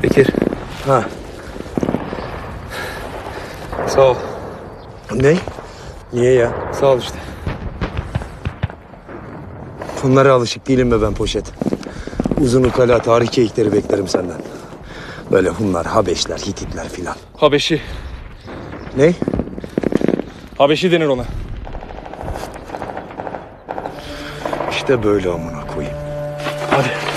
Bekir. Ha. Sağ ol. Ne? Niye ya? Sağ ol işte. Bunlara alışık değilim be ben Poşet. Uzun ukala tarih keyikleri beklerim senden. Böyle Hunlar, Habeşler, Hititler filan. Habeşi. Ne? Habeşi denir ona. İşte böyle amına koyayım. Hadi.